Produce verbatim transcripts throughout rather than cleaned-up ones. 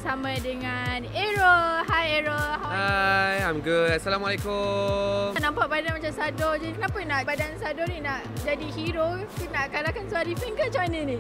bersama dengan Aero. Hi Aero. Hi, I'm good. Assalamualaikum. Nampak badan macam Sado je. Kenapa nak badan Sado ni nak jadi hero? Nak kalahkan Suarifin ke macam mana ni?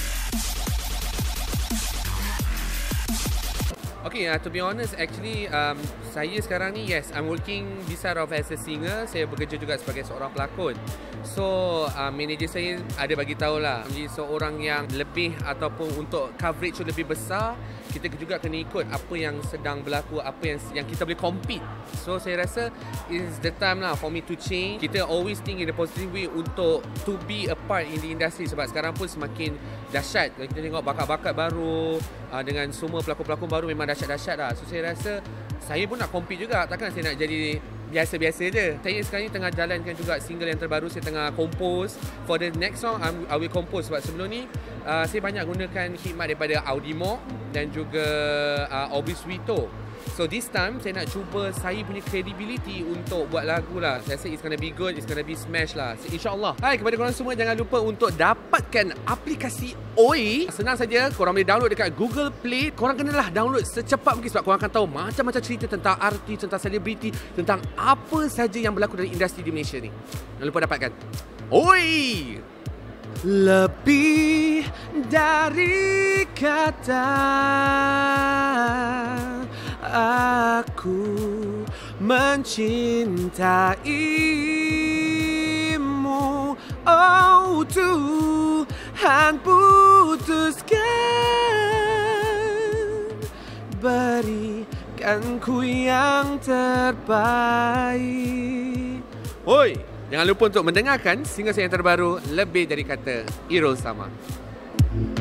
Okay, uh, to be honest, actually um, saya sekarang ni, yes, I'm working beside of as a singer. Saya bekerja juga sebagai seorang pelakon. So, uh, manager saya ada bagi tahu lah, jadi seorang yang lebih ataupun untuk coverage lebih besar, kita juga kena ikut apa yang sedang berlaku, apa yang yang kita boleh compete. So, saya rasa is the time lah for me to change. Kita always think in a positive way untuk to be a part in the industry, sebab sekarang pun semakin dahsyat. Kalau kita tengok bakat-bakat baru uh, dengan semua pelakon-pelakon baru memang dahsyat-dahsyat lah. So, saya rasa saya pun nak compete juga. Takkan saya nak jadi biasa-biasa je. Saya sekarang ni tengah jalankan juga single yang terbaru. Saya tengah compose. For the next song, I'm, I will compose. Sebab sebelum ni, uh, saya banyak gunakan khidmat daripada Audimo dan juga uh, Obiswito. So this time, saya nak cuba saya punya credibility untuk buat lagu lah. Saya rasa it's gonna be good, it's gonna be smash lah. So, InsyaAllah. Hai, kepada korang semua, jangan lupa untuk dapatkan aplikasi Oi. Senang saja, korang boleh download dekat Google Play. Korang kenalah download secepat mungkin sebab korang akan tahu macam-macam cerita tentang artis, tentang selebriti, tentang apa saja yang berlaku dalam industri di Malaysia ni. Jangan lupa dapatkan Oi. Lebih dari kata, aku mencintaimu. Oh Tuhan, putuskan, berikan ku yang terbaik. Oi, jangan lupa untuk mendengarkan single saya yang terbaru, Lebih Dari Kata, Irul Sama.